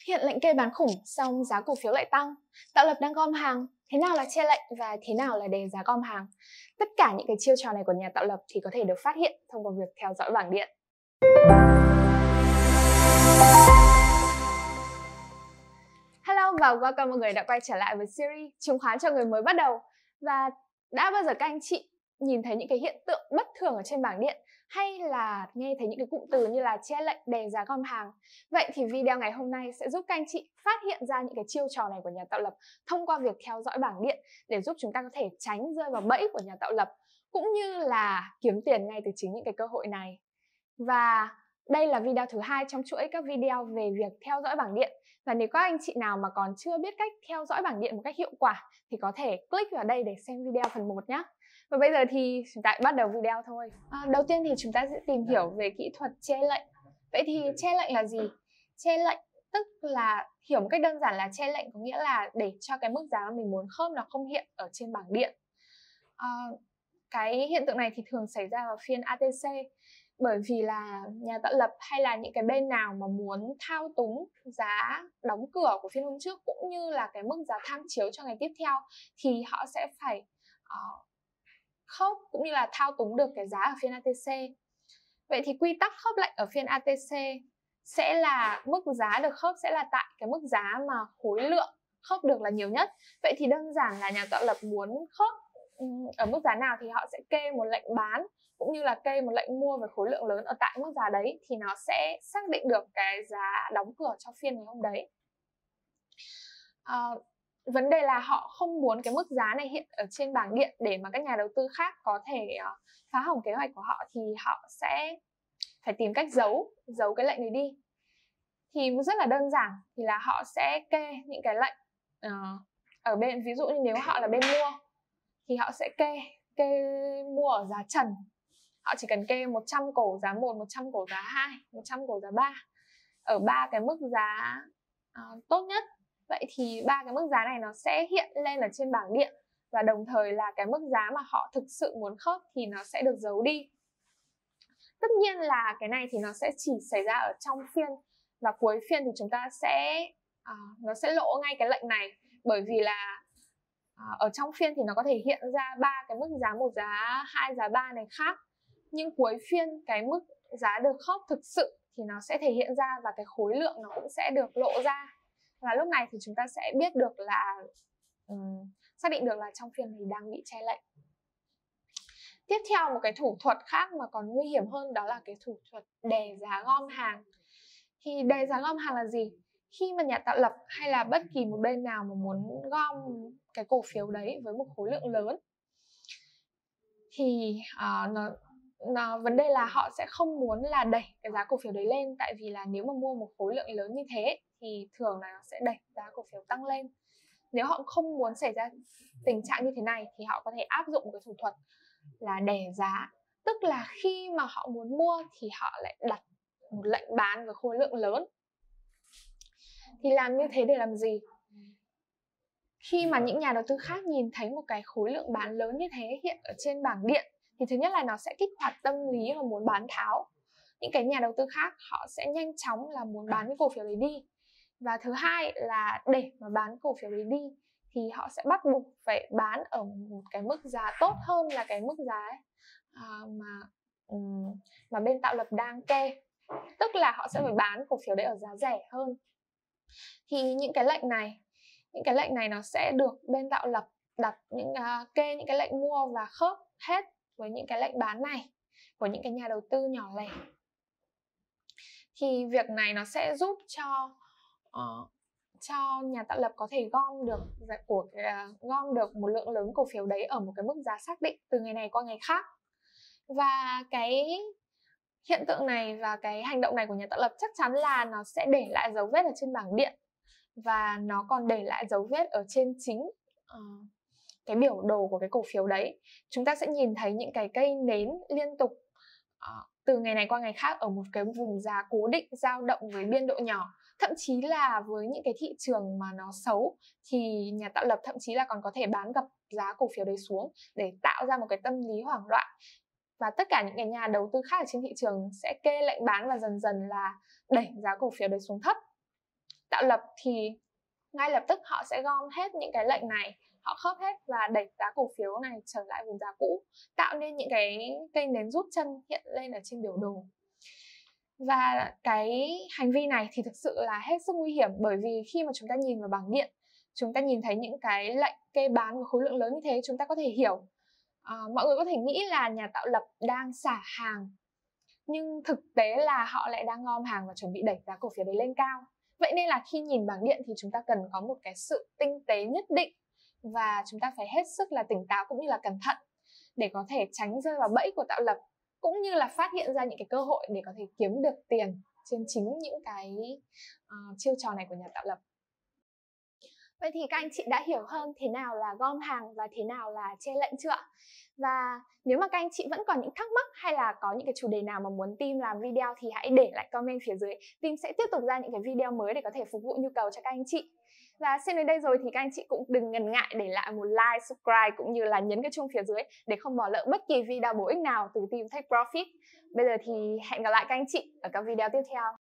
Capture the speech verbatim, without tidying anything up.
Hiện lệnh kê bán khủng, xong giá cổ phiếu lại tăng. Tạo lập đang gom hàng, thế nào là che lệnh và thế nào là đè giá gom hàng? Tất cả những cái chiêu trò này của nhà tạo lập thì có thể được phát hiện thông qua việc theo dõi bảng điện. Hello và welcome mọi người đã quay trở lại với series chứng khoán cho người mới bắt đầu. Và đã bao giờ các anh chị nhìn thấy những cái hiện tượng bất thường ở trên bảng điện, hay là nghe thấy những cái cụm từ như là che lệnh, đè giá gom hàng? Vậy thì video ngày hôm nay sẽ giúp các anh chị phát hiện ra những cái chiêu trò này của nhà tạo lập thông qua việc theo dõi bảng điện, để giúp chúng ta có thể tránh rơi vào bẫy của nhà tạo lập, cũng như là kiếm tiền ngay từ chính những cái cơ hội này. Và đây là video thứ hai trong chuỗi các video về việc theo dõi bảng điện. Và nếu các anh chị nào mà còn chưa biết cách theo dõi bảng điện một cách hiệu quả thì có thể click vào đây để xem video phần một nhé. Và bây giờ thì chúng ta bắt đầu video thôi. À, đầu tiên thì chúng ta sẽ tìm hiểu về kỹ thuật che lệnh. Vậy thì che lệnh là gì? Che lệnh tức là hiểu một cách đơn giản là che lệnh có nghĩa là để cho cái mức giá mà mình muốn khớp nó không hiện ở trên bảng điện. À, cái hiện tượng này thì thường xảy ra vào phiên a tê xê, bởi vì là nhà tạo lập hay là những cái bên nào mà muốn thao túng giá đóng cửa của phiên hôm trước cũng như là cái mức giá tham chiếu cho ngày tiếp theo thì họ sẽ phải uh, khớp cũng như là thao túng được cái giá ở phiên a tê xê. Vậy thì quy tắc khớp lệnh ở phiên a tê xê sẽ là mức giá được khớp sẽ là tại cái mức giá mà khối lượng khớp được là nhiều nhất. Vậy thì đơn giản là nhà tạo lập muốn khớp ở mức giá nào thì họ sẽ kê một lệnh bán cũng như là kê một lệnh mua với khối lượng lớn ở tại mức giá đấy, thì nó sẽ xác định được cái giá đóng cửa cho phiên ngày hôm đấy. À, vấn đề là họ không muốn cái mức giá này hiện ở trên bảng điện để mà các nhà đầu tư khác có thể uh, phá hỏng kế hoạch của họ, thì họ sẽ phải tìm cách giấu giấu cái lệnh này đi. Thì rất là đơn giản, thì là họ sẽ kê những cái lệnh uh, ở bên, ví dụ như nếu họ là bên mua thì họ sẽ kê kê mua ở giá trần. Họ chỉ cần kê một trăm cổ giá một, một trăm cổ giá hai, một trăm cổ giá ba ở ba cái mức giá uh, tốt nhất. Vậy thì ba cái mức giá này nó sẽ hiện lên ở trên bảng điện, và đồng thời là cái mức giá mà họ thực sự muốn khớp thì nó sẽ được giấu đi. Tất nhiên là cái này thì nó sẽ chỉ xảy ra ở trong phiên, và cuối phiên thì chúng ta sẽ uh, nó sẽ lộ ngay cái lệnh này, bởi vì là uh, ở trong phiên thì nó có thể hiện ra ba cái mức giá, một giá hai, giá ba này khác, nhưng cuối phiên cái mức giá được khớp thực sự thì nó sẽ thể hiện ra, và cái khối lượng nó cũng sẽ được lộ ra. Và lúc này thì chúng ta sẽ biết được là um, xác định được là trong phiên thì đang bị che lệnh. Tiếp theo một cái thủ thuật khác mà còn nguy hiểm hơn, đó là cái thủ thuật đè giá gom hàng. Thì đè giá gom hàng là gì? Khi mà nhà tạo lập hay là bất kỳ một bên nào mà muốn gom cái cổ phiếu đấy với một khối lượng lớn thì uh, nó, nó vấn đề là họ sẽ không muốn là đẩy cái giá cổ phiếu đấy lên, tại vì là nếu mà mua một khối lượng lớn như thế thì thường là nó sẽ đẩy giá cổ phiếu tăng lên. Nếu họ không muốn xảy ra tình trạng như thế này thì họ có thể áp dụng một cái thủ thuật là đè giá, tức là khi mà họ muốn mua thì họ lại đặt một lệnh bán với khối lượng lớn. Thì làm như thế để làm gì? Khi mà những nhà đầu tư khác nhìn thấy một cái khối lượng bán lớn như thế hiện ở trên bảng điện thì thứ nhất là nó sẽ kích hoạt tâm lý và muốn bán tháo. Những cái nhà đầu tư khác họ sẽ nhanh chóng là muốn bán cái cổ phiếu đấy đi. Và thứ hai là để mà bán cổ phiếu đấy đi thì họ sẽ bắt buộc phải bán ở một cái mức giá tốt hơn là cái mức giá ấy, à, mà um, mà bên tạo lập đang kê. Tức là họ sẽ phải bán cổ phiếu đấy ở giá rẻ hơn. Thì những cái lệnh này những cái lệnh này nó sẽ được bên tạo lập đặt những uh, kê những cái lệnh mua và khớp hết với những cái lệnh bán này của những cái nhà đầu tư nhỏ lẻ. Thì việc này nó sẽ giúp cho uh, cho nhà tạo lập có thể gom được của uh, gom được một lượng lớn cổ phiếu đấy ở một cái mức giá xác định từ ngày này qua ngày khác. Và cái hiện tượng này và cái hành động này của nhà tạo lập chắc chắn là nó sẽ để lại dấu vết ở trên bảng điện, và nó còn để lại dấu vết ở trên chính uh, cái biểu đồ của cái cổ phiếu đấy. Chúng ta sẽ nhìn thấy những cái cây nến liên tục uh, từ ngày này qua ngày khác ở một cái vùng giá cố định dao động với biên độ nhỏ. Thậm chí là với những cái thị trường mà nó xấu thì nhà tạo lập thậm chí là còn có thể bán gập giá cổ phiếu đấy xuống để tạo ra một cái tâm lý hoảng loạn. Và tất cả những cái nhà đầu tư khác ở trên thị trường sẽ kê lệnh bán và dần dần là đẩy giá cổ phiếu đấy xuống thấp. tạo lập thì ngay lập tức họ sẽ gom hết những cái lệnh này, họ khớp hết và đẩy giá cổ phiếu này trở lại vùng giá cũ, tạo nên những cái cây nến rút chân hiện lên ở trên biểu đồ. Và cái hành vi này thì thực sự là hết sức nguy hiểm, bởi vì khi mà chúng ta nhìn vào bảng điện, chúng ta nhìn thấy những cái lệnh kê bán với khối lượng lớn như thế, chúng ta có thể hiểu, uh, mọi người có thể nghĩ là nhà tạo lập đang xả hàng, nhưng thực tế là họ lại đang gom hàng và chuẩn bị đẩy giá cổ phiếu đấy lên cao. Vậy nên là khi nhìn bảng điện thì chúng ta cần có một cái sự tinh tế nhất định, và chúng ta phải hết sức là tỉnh táo cũng như là cẩn thận để có thể tránh rơi vào bẫy của tạo lập, cũng như là phát hiện ra những cái cơ hội để có thể kiếm được tiền trên chính những cái uh, chiêu trò này của nhà tạo lập. Vậy thì các anh chị đã hiểu hơn thế nào là gom hàng và thế nào là che lệnh chưa? Và nếu mà các anh chị vẫn còn những thắc mắc hay là có những cái chủ đề nào mà muốn team làm video thì hãy để lại comment phía dưới. Team sẽ tiếp tục ra những cái video mới để có thể phục vụ nhu cầu cho các anh chị. Và xem đến đây rồi thì các anh chị cũng đừng ngần ngại để lại một like, subscribe cũng như là nhấn cái chuông phía dưới để không bỏ lỡ bất kỳ video bổ ích nào từ team Take Profit. Bây giờ thì hẹn gặp lại các anh chị ở các video tiếp theo.